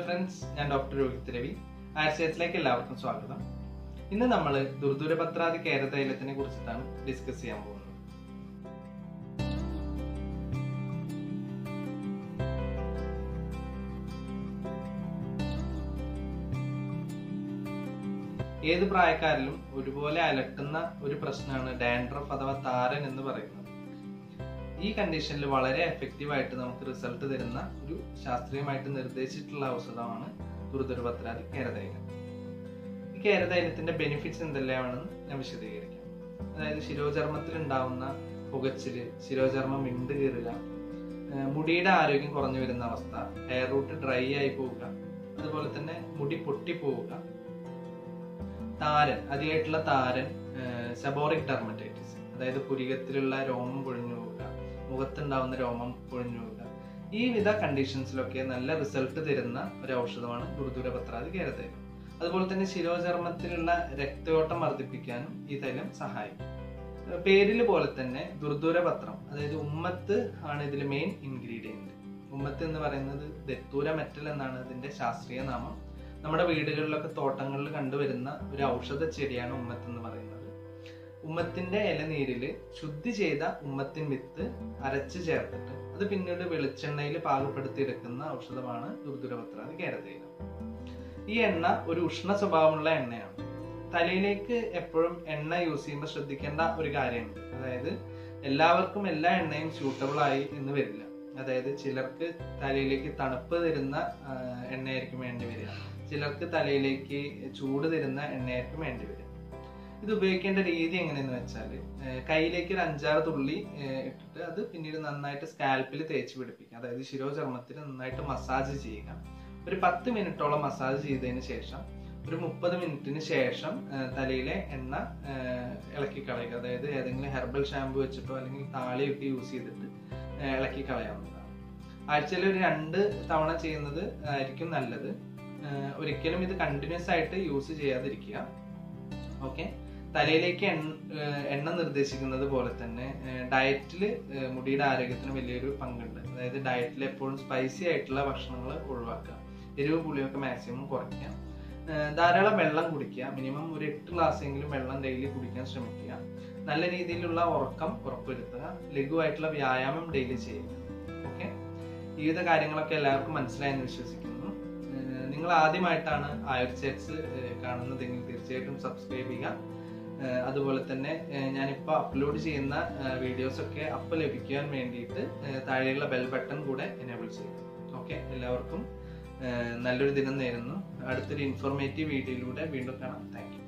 Friends, ഞാൻ doctor Rohit Ravi. ആഴ്ചയിലേക്ക് എല്ലാവർക്കും സ്വാഗതം. ഇന്ന് നമ്മൾ ദുർദൂരപത്രാതി കേരതൈലത്തിനെ കുറിച്ചിട്ടാണ് ഡിസ്കസ് ചെയ്യാൻ പോകുന്നത്. ഏത് പ്രായക്കാരിലും ഒരുപോലെ അലട്ടുന്ന ഒരു പ്രശ്നമാണ് ഡാൻഡ്രഫ് അഥവാ താരൻ എന്ന് പറയുന്നത്. ഈ കണ്ടീഷനിൽ വളരെ എഫക്റ്റീവ് ആയിട്ട് നമുക്ക് റിസൾട്ട് തരുന്ന ഒരു ശാസ്ത്രീയമായിട്ട് നിർദ്ദേശിച്ചിട്ടുള്ള ഔഷധമാണ് ദുർദൂരപത്രാതി കേരതൈലം. ഈ കേരതൈലത്തിന്റെ ബെനിഫിറ്റ്സ് എന്തെല്ലാമാണെന്ന് ഞാൻ വിശദീകരിക്കാം. അതായത് ശിരോചർമ്മത്തിൽ ഉണ്ടാവുന്ന പുകച്ചില്, ശിരോചർമ്മം വിണ്ട് കീറുക, മുടിയുടെ ആരോഗ്യം കുറഞ്ഞു വരുന്ന അവസ്ഥ, ഹെയർ റൂട്ട് ഡ്രൈ ആയി പോവുക, അതുപോലെ തന്നെ മുടി പൊട്ടിപ്പോവുക, താരൻ, അതിയായിട്ടുള്ള താരൻ, സെബോറിക് ഡെർമറ്റൈറ്റിസ്, അതായത് പുരികത്തിലുള്ള രോമം പൊഴിഞ്ഞു പോവുക, മുഖത്തുണ്ടാവുന്ന രോമം പൊഴിഞ്ഞു പോവുക, ഈ വിധ കണ്ടീഷൻസിലൊക്കെ നല്ല റിസൾട്ട് തരുന്ന ഒരു ഔഷധമാണ് ദുർദൂരപത്രാതി കേരതൈലം. അതുപോലെ തന്നെ ശിരോചർമ്മത്തിലുള്ള രക്തയോട്ടം വർദ്ധിപ്പിക്കാനും ഈ തൈലം സഹായിക്കും. പേരിൽ പോലെ തന്നെ ദുർദൂരപത്രം, അതായത് ഉമ്മത്ത് ആണ് ഇതിൽ മെയിൻ ഇൻഗ്രീഡിയന്റ്. ഉമ്മത്ത് എന്ന് പറയുന്നത് ദത്തൂര മെറ്റൽ എന്നാണ് ഇതിന്റെ ശാസ്ത്രീയ നാമം. നമ്മുടെ വീടുകളിലൊക്കെ തോട്ടങ്ങളിൽ കണ്ടുവരുന്ന ഒരു ഔഷധ ചെടിയാണ് ഉമ്മത്ത് എന്ന് പറയുന്നത്. ഉമ്മത്തിന്റെ ഇലനീരില് ശുദ്ധി ചെയ്ത ഉമ്മത്തിൻ വിത്ത് അരച്ച് ചേർത്തിട്ട് അത് പിന്നീട് വെളിച്ചെണ്ണയിൽ പാകപ്പെടുത്തി എടുക്കുന്ന ഔഷധമാണ് ദുർദൂരപത്രാതി കേരതൈലം. ഈ എണ്ണ ഒരു ഉഷ്ണ സ്വഭാവമുള്ള എണ്ണയാണ്. തലയിലേക്ക് എപ്പോഴും എണ്ണ യൂസ് ചെയ്യുമ്പോൾ ശ്രദ്ധിക്കേണ്ട ഒരു കാര്യമുണ്ട്. അതായത് എല്ലാവർക്കും എല്ലാ എണ്ണയും സ്യൂട്ടബിൾ ആയി എന്ന് വരില്ല. അതായത് ചിലർക്ക് തലയിലേക്ക് തണുപ്പ് തരുന്ന എണ്ണയായിരിക്കും വേണ്ടി വരിക, ചിലർക്ക് തലയിലേക്ക് ചൂട് തരുന്ന എണ്ണയായിരിക്കും വേണ്ടി വരിക. ഇത് ഉപയോഗിക്കേണ്ട രീതി എങ്ങനെയെന്ന് വെച്ചാൽ, കയ്യിലേക്ക് ഒരു 5-6 തുള്ളി ഇട്ടിട്ട് അത് പിന്നീട് നന്നായിട്ട് സ്കാൽപ്പിൽ തേച്ച് പിടിപ്പിക്കുക. അതായത് ശിരോചർമ്മത്തിൽ നന്നായിട്ട് മസാജ് ചെയ്യുക. ഒരു 10 മിനിറ്റോളം മസാജ് ചെയ്തതിന് ശേഷം ഒരു 30 മിനിറ്റിന് ശേഷം തലയിലെ എണ്ണ ഇളക്കി കളയുക. അതായത് ഏതെങ്കിലും ഹെർബൽ ഷാമ്പു വെച്ചിട്ടോ അല്ലെങ്കിൽ താളിയൊക്കെ യൂസ് ചെയ്തിട്ട് ഇളക്കി കളയാവുന്നതാണ്. ആഴ്ചയിൽ ഒരു 2 തവണ ചെയ്യുന്നത് ആയിരിക്കും നല്ലത്. ഒരിക്കലും ഇത് കണ്ടിന്യൂസ് ആയിട്ട് യൂസ് ചെയ്യാതിരിക്കുക. ഓക്കെ. തലയിലേക്ക് എണ്ണ നിർദ്ദേശിക്കുന്നത് പോലെ തന്നെ ഡയറ്റിൽ മുടിയുടെ ആരോഗ്യത്തിന് വലിയൊരു പങ്കുണ്ട്. അതായത് ഡയറ്റിൽ എപ്പോഴും സ്പൈസി ആയിട്ടുള്ള ഭക്ഷണങ്ങൾ ഒഴിവാക്കുക, എരിവ് പുളിയൊക്കെ മാക്സിമം കുറയ്ക്കുക, ധാരാളം വെള്ളം കുടിക്കുക. മിനിമം ഒരു 8 ഗ്ലാസ് എങ്കിലും വെള്ളം ഡെയിലി കുടിക്കാൻ ശ്രമിക്കുക. നല്ല രീതിയിലുള്ള ഉറക്കം ഉറപ്പുവരുത്തുക, ലഘുവായിട്ടുള്ള വ്യായാമം ഡെയിലി ചെയ്യുക. ഓക്കെ. ഈ വിധ കാര്യങ്ങളൊക്കെ എല്ലാവർക്കും മനസ്സിലായെന്ന് വിശ്വസിക്കുന്നു. നിങ്ങൾ ആദ്യമായിട്ടാണ് ആയുർചേറ്റ്സ് കാണുന്നതെങ്കിൽ തീർച്ചയായിട്ടും സബ്സ്ക്രൈബ് ചെയ്യുക. അതുപോലെ തന്നെ ഞാനിപ്പോൾ അപ്ലോഡ് ചെയ്യുന്ന വീഡിയോസൊക്കെ അപ്പോൾ ലഭിക്കാൻ വേണ്ടിയിട്ട് താഴെയുള്ള ബെൽ ബട്ടൺ കൂടെ എനേബിൾ ചെയ്യുക. ഓക്കെ. എല്ലാവർക്കും നല്ലൊരു ദിനം നേരുന്നു. അടുത്തൊരു ഇൻഫോർമേറ്റീവ് വീഡിയോയിലൂടെ വീണ്ടും കാണാം. Thank U.